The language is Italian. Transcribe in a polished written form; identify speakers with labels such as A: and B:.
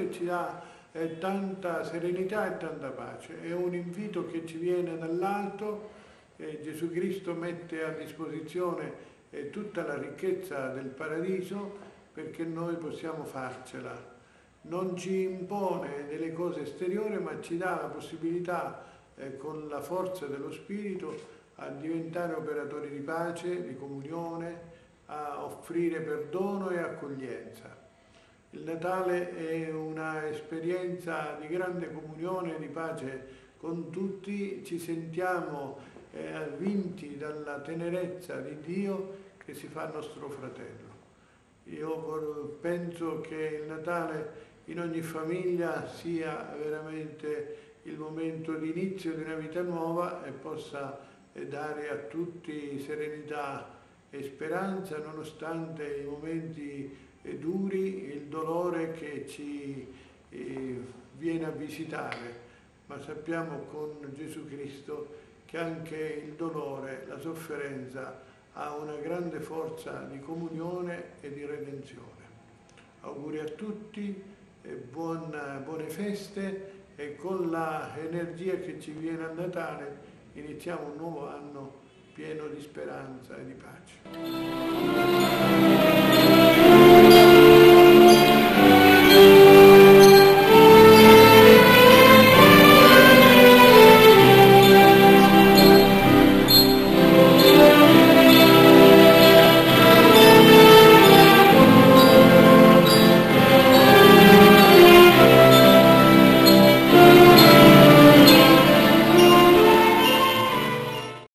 A: e ci dà tanta serenità e tanta pace. È un invito che ci viene dall'alto. Gesù Cristo mette a disposizione tutta la ricchezza del paradiso perché noi possiamo farcela. Non ci impone delle cose esteriori, ma ci dà la possibilità con la forza dello Spirito a diventare operatori di pace, di comunione, a offrire perdono e accoglienza. Il Natale è una esperienza di grande comunione e di pace con tutti, ci sentiamo vinti dalla tenerezza di Dio che si fa nostro fratello. Io penso che il Natale in ogni famiglia sia veramente il momento di inizio di una vita nuova e possa dare a tutti serenità e speranza nonostante i momenti duri, il dolore che ci viene a visitare, ma sappiamo con Gesù Cristo che anche il dolore, la sofferenza ha una grande forza di comunione e di redenzione. Auguri a tutti, buone feste e con l'energia che ci viene a Natale iniziamo un nuovo anno pieno di speranza e di pace.